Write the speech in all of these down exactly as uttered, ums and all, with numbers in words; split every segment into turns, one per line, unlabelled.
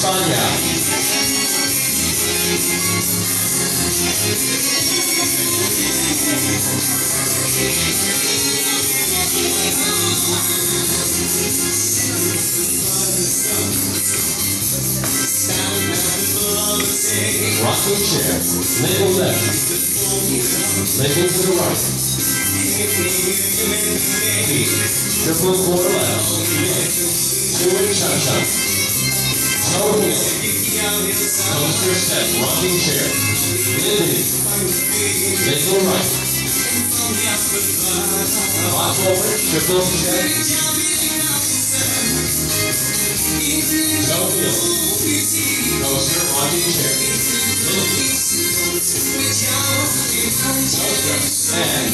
Sonia. Rocking chair. Leg left. Leg to the right. Triple quarter left. Forward cha-cha. Toe heel. Coaster step. Rocking chair. Lifting. Leg to the right. Hop forward. Triple step. Toe heel. Coaster. Rocking chair. Lifting. And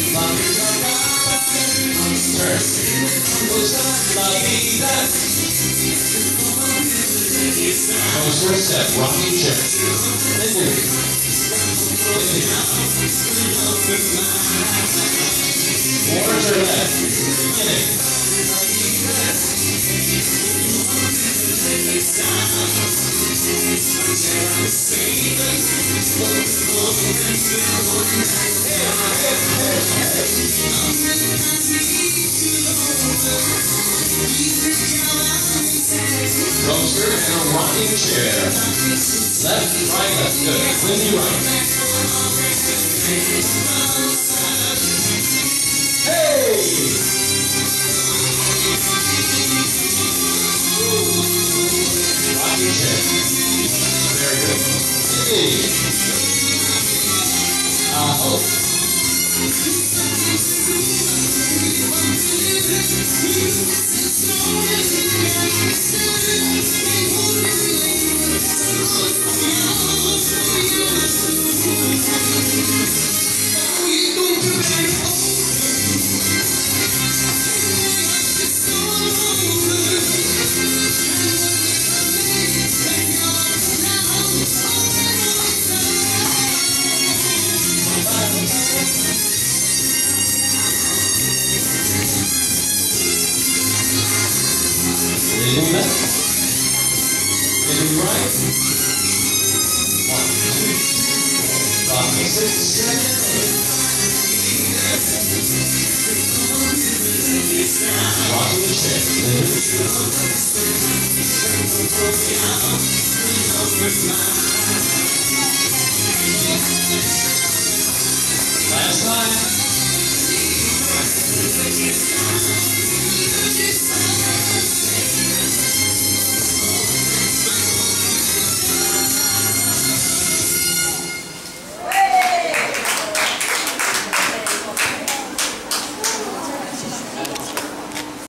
turn. Coaster step, rocking chair. Lifting. Lifting. Quarter turn left. Beginning. Coaster and a rocking chair. Left, right, left. Good. Windy right. Hey! Rocking chair. Very good. Hey! Uh, oh. Leaning left, leaning right, one, two, five, six, seven, rocking chair, last time.